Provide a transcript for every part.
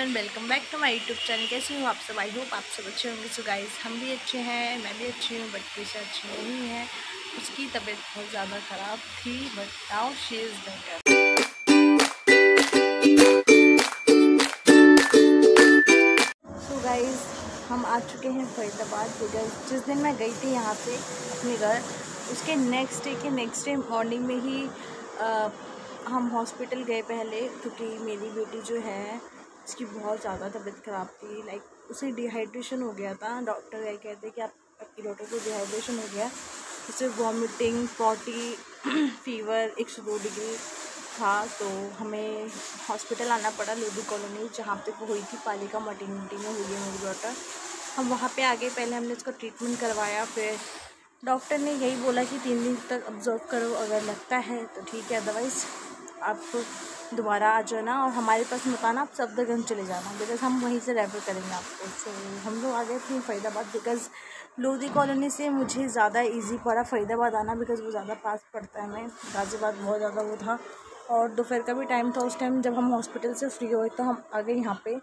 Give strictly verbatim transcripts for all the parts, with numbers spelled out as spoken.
Everyone, welcome back to my YouTube channel. कैसे हो आप सब? आई होप आप सब अच्छे होंगे। सो गाइस, हम भी अच्छे हैं, मैं भी अच्छी हूँ, बट कृषा अच्छी नहीं है। उसकी तबीयत बहुत ज़्यादा ख़राब थी, but now she is better. So guys, हम आ चुके हैं फरीदाबाद। बिकॉज जिस दिन मैं गई थी यहाँ से अपने घर, उसके नेक्स्ट डे के नेक्स्ट डे मॉर्निंग में ही आ, हम हॉस्पिटल गए पहले, क्योंकि मेरी बेटी जो है उसकी बहुत ज़्यादा तबीयत ख़राब थी। लाइक उसे डिहाइड्रेशन हो गया था। डॉक्टर ये कहते कि आप आपकी डॉक्टर को डिहाइड्रेशन हो गया। उसे वॉमिटिंग, पॉटी, फीवर एक सौ दो डिग्री था। तो हमें हॉस्पिटल आना पड़ा, लोधी कॉलोनी, जहाँ पे वो हुई थी, पालिका मटर्निटी में हुई है मेरी डॉटर। हम वहाँ पे आ गए। पहले हमने इसका ट्रीटमेंट करवाया, फिर डॉक्टर ने यही बोला कि तीन दिन तक ऑब्जर्व करो, अगर लगता है तो ठीक है, अदरवाइज़ आप दोबारा आ जाना और हमारे पास मत आना, आप सफदरगंज चले जाना, बिकॉज हम वहीं से रेफर करेंगे आपको। सो so, हम लोग आ गए थे फरीदाबाद, बिकॉज लोधी कॉलोनी से मुझे ज़्यादा इजी पड़ा फरीदाबाद आना, बिकॉज वो ज़्यादा पास पड़ता है हमें। गाज़ियाबाद बहुत ज़्यादा वो था, और दोपहर का भी टाइम था उस टाइम जब हम हॉस्पिटल से फ्री हुए, तो हम आ गए यहाँ पे।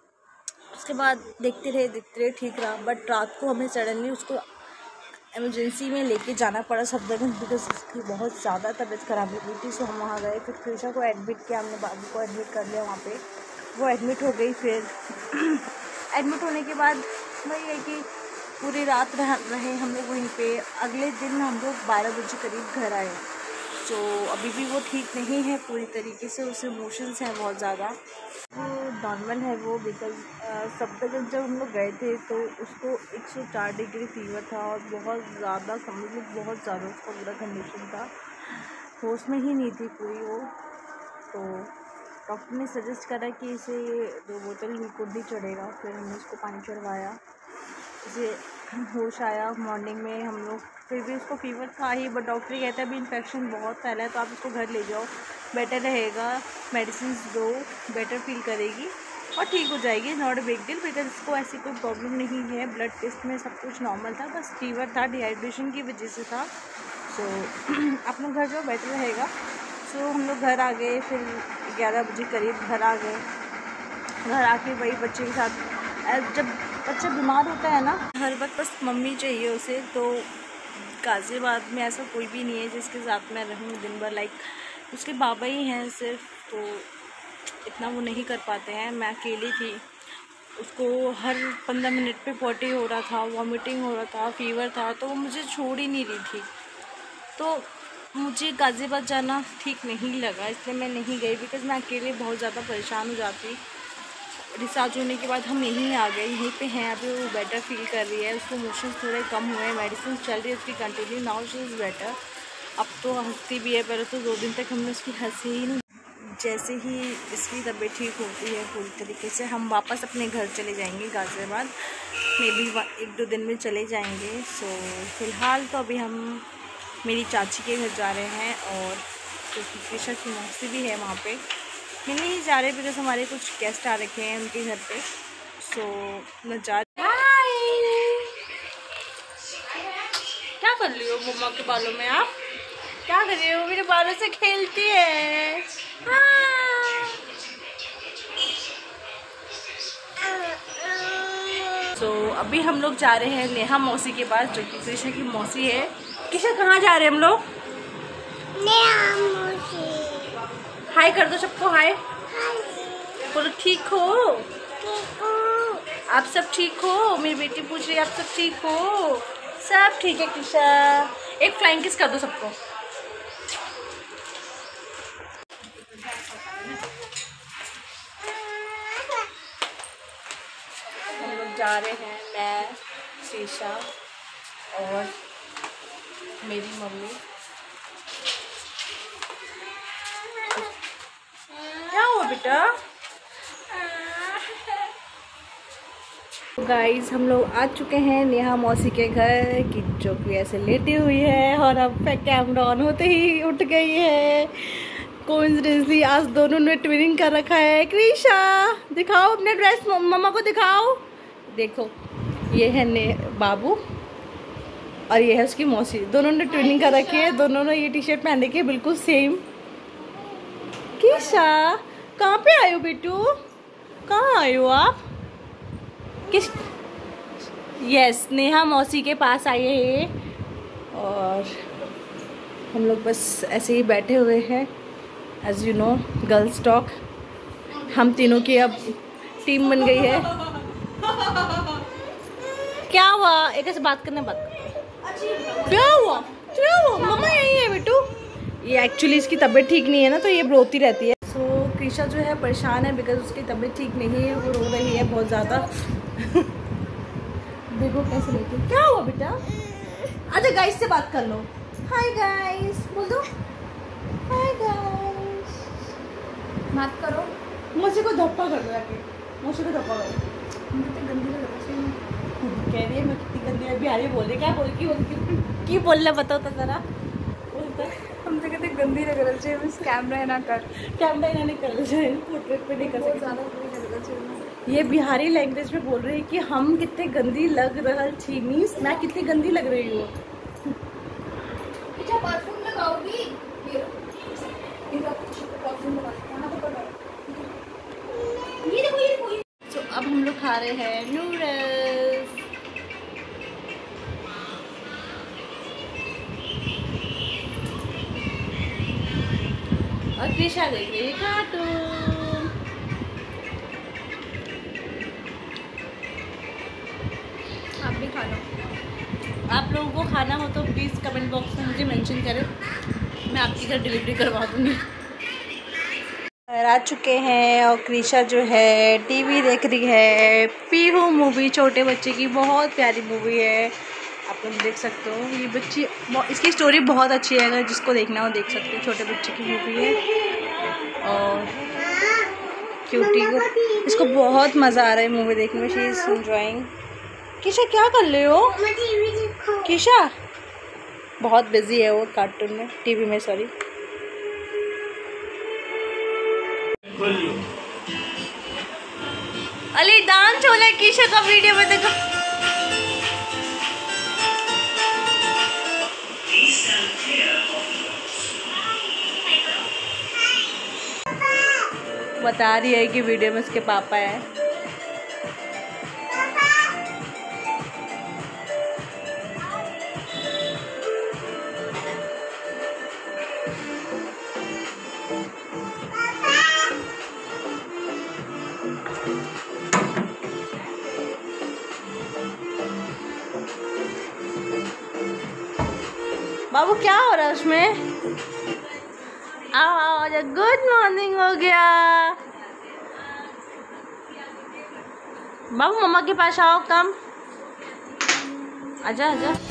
उसके बाद देखते रहे देखते रहे ठीक रहा, बट रात को हमें सडनली उसको इमरजेंसी में लेके जाना पड़ा सफदरगंज, बिकॉज उसकी बहुत ज़्यादा तबीयत ख़राब हो गई थी। सो हम वहाँ गए, फिर कृषा को एडमिट किया हमने, बाबू को एडमिट कर लिया वहाँ पे। वो एडमिट हो गई। फिर एडमिट होने के बाद वही है कि पूरी रात रह रहे हम लोग वहीं पे। अगले दिन हम लोग बारह बजे करीब घर आए। सो अभी भी वो ठीक नहीं है पूरी तरीके से, उसे मोशंस हैं बहुत ज़्यादा। वो नॉर्मल है वो, बिकॉज सफदरगंज जब हम लोग गए थे तो उसको एक सौ चार डिग्री फीवर था, और बहुत ज़्यादा समझ लो बहुत ज़्यादा उसका बुरा कंडीशन था, होश में ही नहीं थी पूरी वो। तो डॉक्टर ने सजेस्ट करा कि इसे दो बोतल ग्लूकोज भी चढ़ेगा। फिर हमने उसको पानी चढ़वाया, उसे होश आया मॉर्निंग में हम लोग। फिर भी उसको फीवर था ही, बट डॉक्टर कहता है अभी इन्फेक्शन बहुत फैला है, तो आप उसको घर ले जाओ, बेटर रहेगा, मेडिसिन दो, बेटर फील करेगी और ठीक हो जाएगी। Not a big deal, because इसको ऐसी कोई प्रॉब्लम नहीं है। ब्लड टेस्ट में सब कुछ नॉर्मल था, बस फीवर था, डिहाइड्रेशन की वजह से था। सो आप लोग घर जाओ, बेटर रहेगा। सो हम लोग घर आ गए। फिर ग्यारह बजे करीब घर आ गए। घर आके वही बच्चे के साथ, जब बच्चा बीमार होता है ना, हर वक्त बस मम्मी चाहिए उसे। तो गाज़ियाबाद में ऐसा कोई भी नहीं है जिसके साथ मैं रहूँ दिन भर। लाइक उसके बाबा ही हैं सिर्फ, तो इतना वो नहीं कर पाते हैं। मैं अकेली थी। उसको हर पंद्रह मिनट पे पॉटी हो रहा था, वॉमिटिंग हो रहा था, फीवर था, तो वो मुझे छोड़ ही नहीं रही थी। तो मुझे गाज़ियाबाद जाना ठीक नहीं लगा, इसलिए मैं नहीं गई, बिकॉज मैं अकेले बहुत ज़्यादा परेशान हो जाती। डिस्चार्ज होने के बाद हम यहीं आ गए, यहीं पे हैं अभी। वो बेटर फील कर रही है, उसको मोशन थोड़े कम हुए, मेडिसिन चल रही है उसकी continue, now she is better. अब तो हंसती भी है, पहले तो दो दिन तक हमने उसकी हंसी ही नहीं। जैसे ही इसकी तबीयत ठीक होती है पूरी तरीके से, हम वापस अपने घर चले जाएंगे गाज़ियाबाद। मे बी एक दो दिन में चले जाएंगे। सो फ़िलहाल तो अभी हम मेरी चाची के घर जा रहे हैं, और क्योंकि कृषा की मौसी भी है वहाँ पे, मिलने ही जा रहे, बिकॉज हमारे कुछ गेस्ट आ रखे हैं उनके घर पे। सो मैं जा रही। क्या कर रही हो मम्मा के बालों में? आप क्या कर रही हो? मेरे बालों से खेलती है। सो so, अभी हम लोग जा रहे हैं नेहा मौसी के पास, जो कि कृष्णा की मौसी है। कृष्णा, कहाँ जा रहे हैं हम लोग? नेहा मौसी। हाय कर दो सबको, हाय बोलो। ठीक हो? ठीक हो? आप सब ठीक हो? मेरी बेटी पूछ रही है आप सब ठीक हो? सब ठीक है कृषा। एक फ्लाइंग किस कर दो सबको। हम लोग जा रहे हैं, मैं, कृषा और मेरी मम्मी। क्या हुआ बेटा? गाइस, हम लोग आ चुके हैं नेहा मौसी के घर, की जो कि ऐसे लेटी हुई है, और अब कैमरा ऑन होते ही उठ गई है। कोइंसिडेंटली आज दोनों ने ट्विनिंग कर रखा है। कृषा, दिखाओ अपने ड्रेस, मम्मा को दिखाओ। देखो, ये है ने बाबू और ये है उसकी मौसी, दोनों ने ट्विनिंग कर रखी है। दोनों ने ये टी शर्ट पहन रखी है बिल्कुल सेम। कृषा, कहाँ पे आए हो बेटू? कहाँ आए हो आप? किस यस नेहा मौसी के पास आए हैं और हम लोग बस ऐसे ही बैठे हुए हैं। As you know girls talk, हम तीनों की अब टीम बन गई है। क्या हुआ? एक ऐसे बात करने बात क्या हुआ? क्या हुआ? मम्मा यही है बेटू। ये एक्चुअली इसकी तबीयत ठीक नहीं है ना, तो ये रोती रहती है। सो so, कृषा जो है परेशान है बिकॉज उसकी तबीयत ठीक नहीं है, वो रो रही है बहुत ज़्यादा। देखो कैसे लेती है। क्या हुआ बेटा? अच्छा गाइस से बात कर लो। हाय गाइस बोल दो। हाय गाइस बात करो। मुझे को धप्पा कर दो आके, मुझे को धप्पा करो। कितनी गंदी लग रही है, कह रही है मैं कितनी गंदी है। बिहारी बोल रही क्या बोल की बोल की बोलना बताओ तो जरा। हम तो कहते गंदी लग रही है, बस कैमरा ना कर कैमरा ना नहीं कर जाए, पोर्ट्रेट पे नहीं कर सकते। ज़्यादा बुरी लग रही है। ये बिहारी लैंग्वेज में बोल रही है कि हम कितने गंदी लग रहा छी, मीन्स मैं कितनी गंदी लग रही हूँ। अच्छा परफ्यूम लगाओगी? ये ये परफ्यूम लगा। ये देखो ये देखो। तो अब हम लोग खा रहे हैं नूडल्स। और कृषा देख रही है कार्टून। आप भी खा लो। आप लोगों को खाना हो तो प्लीज़ कमेंट बॉक्स में मुझे मेंशन करें, मैं आपकी घर डिलीवरी करवा दूँगी। आ चुके हैं और कृषा जो है टीवी देख रही है। पीहू मूवी छोटे बच्चे की बहुत प्यारी मूवी है, आप लोग देख सकते हो। ये बच्ची इसकी स्टोरी बहुत अच्छी है, अगर जिसको देखना हो देख सकते हो। छोटे बच्चे की मूवी है और क्यूटी को इसको बहुत मज़ा आ रहा है मूवी देखने में। She is enjoying. कृषा क्या कर रहे हो? कृषा बहुत बिजी है वो कार्टून में, टीवी में सॉरी। अली डांस हो रहा है कृषा का वीडियो में देखो। बता रही है कि वीडियो में उसके पापा है। बाबू क्या हो रहा है उसमें? आओ आओ, गुड मॉर्निंग हो गया। बाबू मम्मा के पास आओ, कम आजा आजा।